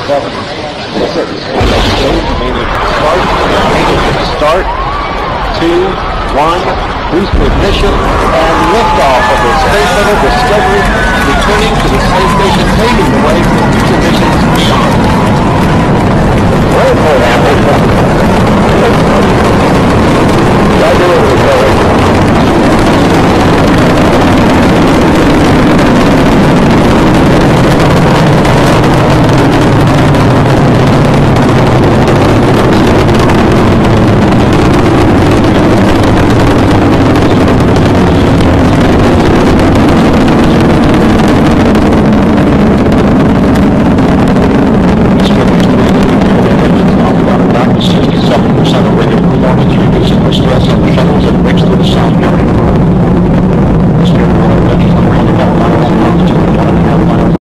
7, 6, start, 2, 1, boost ignition, and liftoff of the Space Shuttle Discovery, returning to the Space